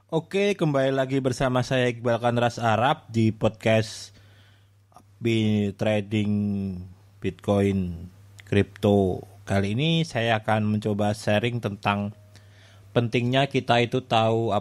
Oke, kembali lagi bersama saya Iqbal Kanras Arab di podcast Trading Bitcoin Crypto. Kali ini saya akan mencoba sharing tentang pentingnya kita itu tahu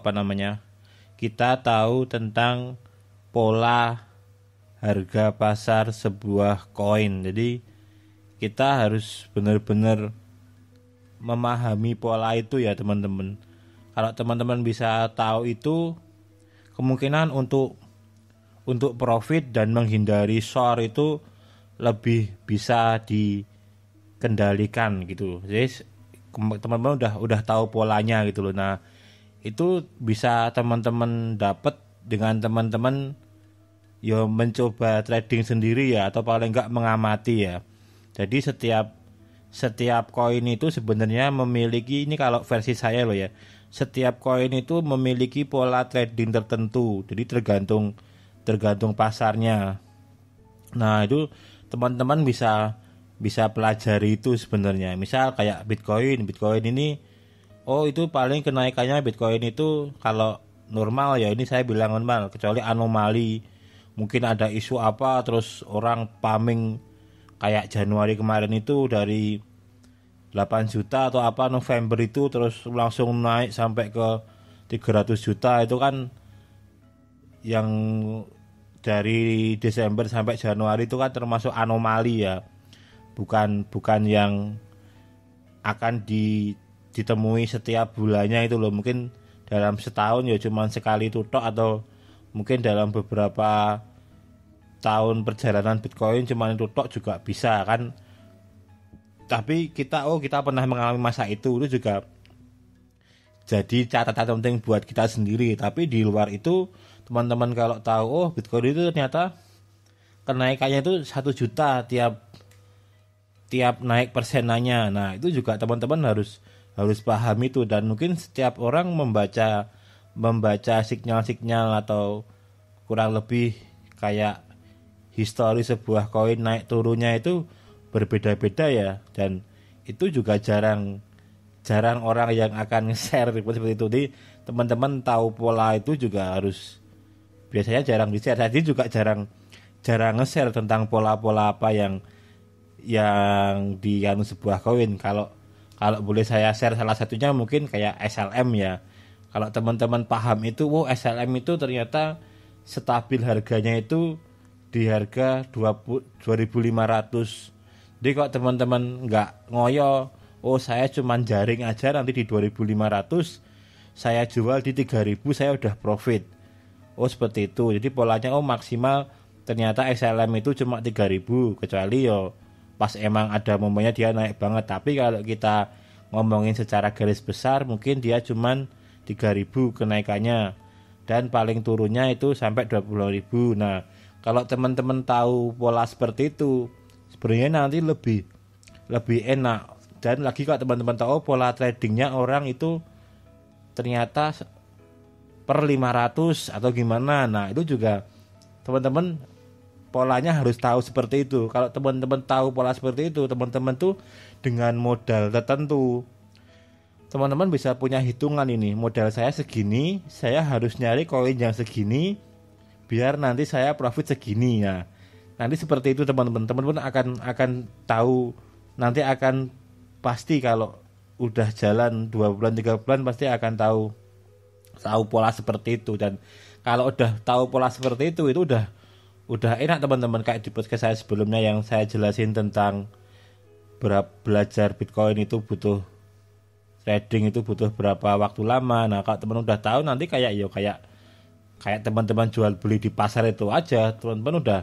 Kita tahu tentang pola harga pasar sebuah koin. Jadi kita harus benar-benar memahami pola itu ya teman-teman. Kalau teman-teman bisa tahu itu, kemungkinan untuk profit dan menghindari short itu lebih bisa dikendalikan gitu. Jadi teman-teman udah tahu polanya gitu loh. Nah, itu bisa teman-teman dapat dengan teman-teman mencoba trading sendiri ya, atau paling enggak mengamati ya. Jadi setiap koin itu sebenarnya memiliki, ini kalau versi saya loh ya, setiap koin itu memiliki pola trading tertentu. Jadi tergantung pasarnya. Nah, itu teman-teman bisa pelajari itu sebenarnya. Misal kayak Bitcoin ini, oh itu paling kenaikannya Bitcoin itu kalau normal ya, ini saya bilang normal, kecuali anomali. Mungkin ada isu apa terus orang paming kayak Januari kemarin itu dari 8 juta atau apa November itu terus langsung naik sampai ke 300 juta. Itu kan yang dari Desember sampai Januari itu kan termasuk anomali ya, bukan yang akan ditemui setiap bulannya itu loh. Mungkin dalam setahun ya cuman sekali itu tok, atau mungkin dalam beberapa tahun perjalanan Bitcoin cuman itu tok juga bisa kan. Tapi kita pernah mengalami masa itu juga jadi catatan penting buat kita sendiri. Tapi di luar itu, teman-teman kalau tahu Bitcoin itu ternyata kenaikannya itu 1 juta tiap naik persenannya. Nah, itu juga teman-teman harus paham itu. Dan mungkin setiap orang membaca sinyal-sinyal atau kurang lebih kayak histori sebuah koin naik turunnya itu berbeda-beda ya, dan itu juga jarang orang yang akan nge-share seperti itu. Jadi teman-teman tahu pola itu juga biasanya jarang di-share. Jadi juga jarang nge-share tentang pola-pola apa yang di sebuah koin. Kalau boleh saya share salah satunya mungkin kayak SLM ya. Kalau teman-teman paham itu, SLM itu ternyata stabil harganya itu di harga 2.500. Jadi kalau teman-teman nggak ngoyo, saya cuma jaring aja, nanti di 2.500 saya jual di 3.000 saya udah profit. Seperti itu. Jadi polanya maksimal ternyata SLM itu cuma 3.000, kecuali pas emang ada momennya dia naik banget. Tapi kalau kita ngomongin secara garis besar, mungkin dia cuma 3.000 kenaikannya, dan paling turunnya itu sampai 20.000. Nah, kalau teman-teman tahu pola seperti itu, sebenarnya nanti lebih enak. Dan lagi kalau teman-teman tahu pola tradingnya orang itu ternyata per 500 atau gimana, nah itu juga teman-teman polanya harus tahu seperti itu. Kalau teman-teman tahu pola seperti itu, teman-teman tuh dengan modal tertentu, teman-teman bisa punya hitungan, ini modal saya segini, saya harus nyari koin yang segini biar nanti saya profit segini ya. Nanti seperti itu teman-teman akan tahu, nanti akan pasti kalau udah jalan 2 bulan 3 bulan pasti akan tahu pola seperti itu. Dan kalau udah tahu pola seperti itu udah enak teman-teman. Kayak di podcast saya sebelumnya yang saya jelasin tentang belajar Bitcoin itu butuh trading itu butuh berapa waktu lama. Nah, kalau teman udah tahu, nanti kayak teman-teman jual beli di pasar itu aja, teman-teman udah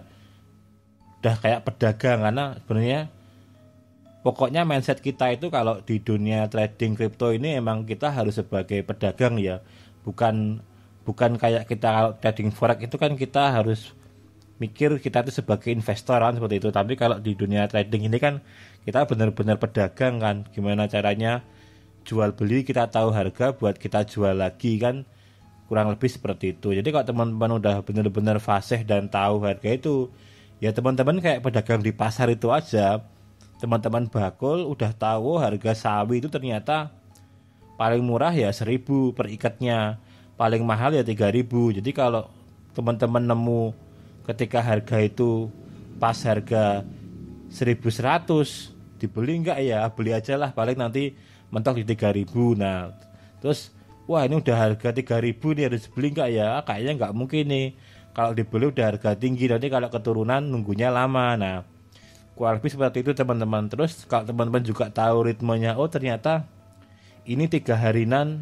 kayak pedagang. Karena sebenarnya pokoknya mindset kita itu kalau di dunia trading kripto ini emang kita harus sebagai pedagang ya, bukan kayak kita kalau trading forex itu kan kita harus mikir kita itu sebagai investor kan, seperti itu. Tapi kalau di dunia trading ini kan kita benar-benar pedagang kan, gimana caranya jual beli, kita tahu harga buat kita jual lagi kan, kurang lebih seperti itu. Jadi kalau teman-teman udah benar-benar fasih dan tahu harga itu, ya teman-teman kayak pedagang di pasar itu aja. Teman-teman bakul udah tahu harga sawi itu ternyata paling murah ya 1.000 per ikatnya. paling mahal ya 3.000. Jadi kalau teman-teman nemu ketika harga itu pas harga 1.100, dibeli enggak ya? Beli aja lah, paling nanti mentok di 3.000. Nah, terus wah ini udah harga 3.000 nih, harus beli enggak ya? Kayaknya enggak mungkin nih. Kalau dibeli udah harga tinggi, nanti kalau keturunan nunggunya lama. Nah, kurang lebih seperti itu teman-teman. Terus kalau teman-teman juga tahu ritmenya, oh ternyata ini 3 harian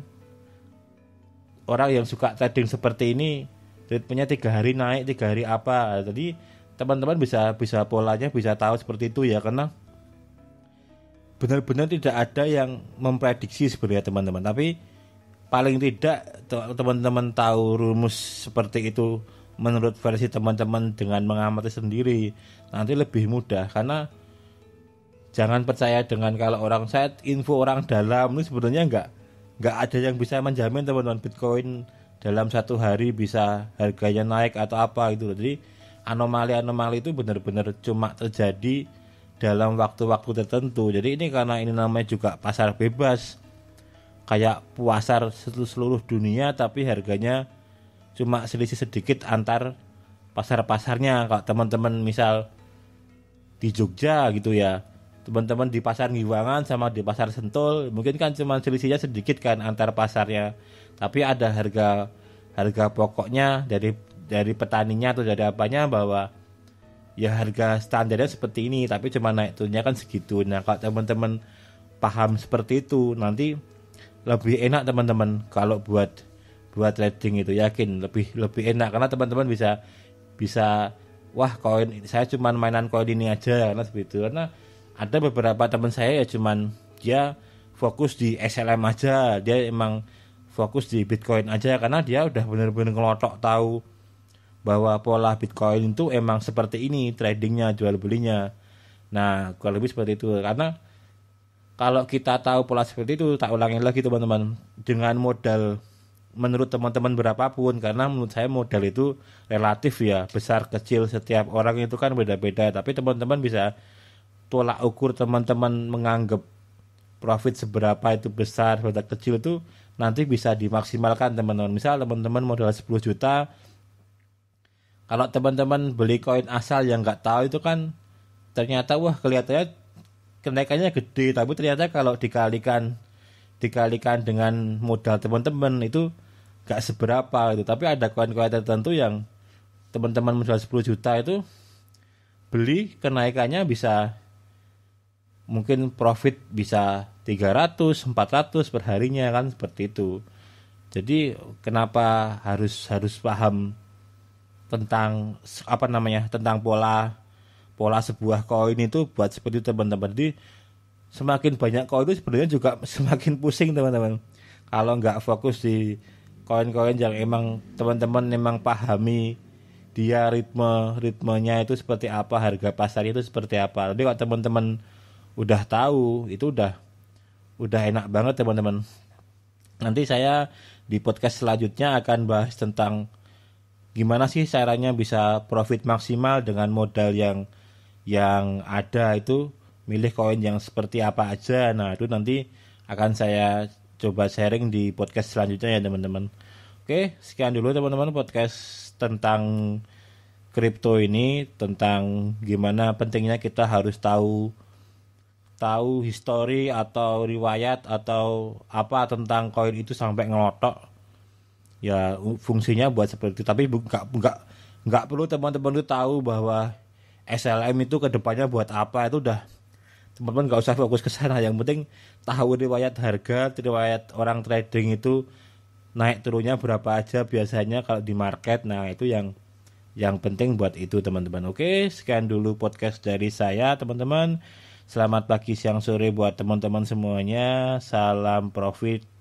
orang yang suka trading seperti ini, ritmenya 3 hari naik, 3 hari apa. Jadi teman-teman bisa polanya bisa tahu seperti itu ya, karena benar-benar tidak ada yang memprediksi sebenarnya teman-teman. Tapi paling tidak teman-teman tahu rumus seperti itu menurut versi teman-teman dengan mengamati sendiri, nanti lebih mudah. Karena jangan percaya dengan kalau orang saya info orang dalam, ini sebenarnya nggak ada yang bisa menjamin teman-teman Bitcoin dalam 1 hari bisa harganya naik atau apa gitu. Jadi anomali-anomali itu benar-benar cuma terjadi dalam waktu-waktu tertentu. Jadi ini karena ini namanya juga pasar bebas, kayak pasar seluruh dunia, tapi harganya cuma selisih sedikit antar pasar-pasarnya. Kalau teman-teman misal di Jogja gitu ya, teman-teman di pasar Ngiwangan sama di pasar Sentul, mungkin kan cuma selisihnya sedikit kan antar pasarnya, tapi ada harga pokoknya dari petaninya atau dari apanya, bahwa ya harga standarnya seperti ini tapi cuma naik turunnya kan segitu. Nah kalau teman-teman paham seperti itu, nanti lebih enak teman-teman kalau buat trading itu, yakin lebih enak, karena teman-teman bisa wah koin saya cuma mainan koin ini aja, karena seperti itu. Karena ada beberapa teman saya ya cuman dia fokus di SLM aja, dia emang fokus di Bitcoin aja, karena dia udah bener-bener ngelotok tahu bahwa pola Bitcoin itu emang seperti ini tradingnya, jual belinya. Nah kurang lebih seperti itu. Karena kalau kita tahu pola seperti itu, tak ulangin lagi teman-teman, dengan modal menurut teman-teman berapapun, karena menurut saya modal itu relatif ya, besar kecil setiap orang itu kan beda-beda, tapi teman-teman bisa tolak ukur teman-teman menganggap profit seberapa itu besar atau kecil itu nanti bisa dimaksimalkan teman-teman. Misal teman-teman modal 10 juta, kalau teman-teman beli koin asal yang nggak tahu itu kan ternyata wah kelihatannya kenaikannya gede, tapi ternyata kalau dikalikan dengan modal teman-teman itu nggak seberapa itu. Tapi ada koin-koin tertentu yang teman-teman modal 10 juta itu beli, kenaikannya bisa mungkin profit bisa 300, 400 per harinya kan, seperti itu. Jadi kenapa harus paham tentang tentang pola sebuah koin itu buat seperti itu teman-teman. Jadi semakin banyak koin itu sebenarnya juga semakin pusing teman-teman. Kalau nggak fokus di koin-koin yang emang teman-teman emang pahami dia ritmenya itu seperti apa, harga pasarnya itu seperti apa. Tapi kalau teman-teman udah tahu itu udah enak banget teman-teman. Nanti saya di podcast selanjutnya akan bahas tentang gimana sih caranya bisa profit maksimal dengan modal yang ada itu, milih koin yang seperti apa aja. Nah itu nanti akan saya coba sharing di podcast selanjutnya ya teman-teman. Oke, sekian dulu teman-teman podcast tentang kripto ini, tentang gimana pentingnya kita harus tahu histori atau riwayat atau apa tentang koin itu sampai ngelotok. Ya fungsinya buat seperti itu, tapi nggak perlu teman-teman itu tahu bahwa SLM itu kedepannya buat apa. Itu udah teman-teman nggak usah fokus ke sana. Yang penting tahu riwayat harga, riwayat orang trading itu naik turunnya berapa aja biasanya kalau di market. Nah itu yang penting buat itu teman-teman. Oke, sekian dulu podcast dari saya teman-teman. Selamat pagi, siang, sore buat teman-teman semuanya. Salam profit.